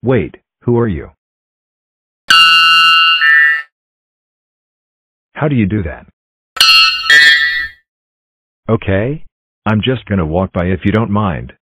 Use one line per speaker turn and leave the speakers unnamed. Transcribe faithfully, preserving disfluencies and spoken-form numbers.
Wait, who are you? How do you do that? Okay? I'm just gonna walk by if you don't mind.